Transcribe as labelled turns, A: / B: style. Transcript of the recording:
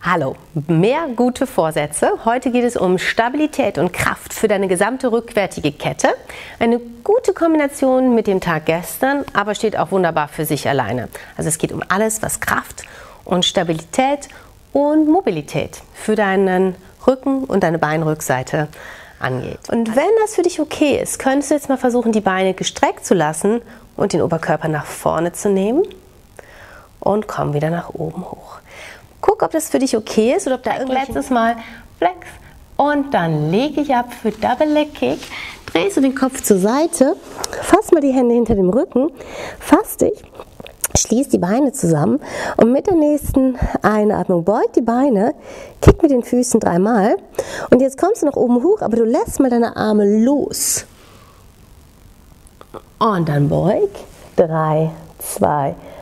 A: Hallo, mehr gute Vorsätze. Heute geht es um Stabilität und Kraft für deine gesamte rückwärtige Kette. Eine gute Kombination mit dem Tag gestern, aber steht auch wunderbar für sich alleine. Also es geht um alles, was Kraft und Stabilität und Mobilität für deinen Rücken und deine Beinrückseite angeht. Und wenn das für dich okay ist, könntest du jetzt mal versuchen, die Beine gestreckt zu lassen und den Oberkörper nach vorne zu nehmen und komm wieder nach oben hoch. Guck, ob das für dich okay ist oder ob da letztes Mal flex. Und dann lege ich ab für Double Leg Kick. Drehst du den Kopf zur Seite, fass mal die Hände hinter dem Rücken, fass dich, schließ die Beine zusammen und mit der nächsten Einatmung beug die Beine, kick mit den Füßen 3-mal und jetzt kommst du nach oben hoch, aber du lässt mal deine Arme los. Und dann beug, 3, 2,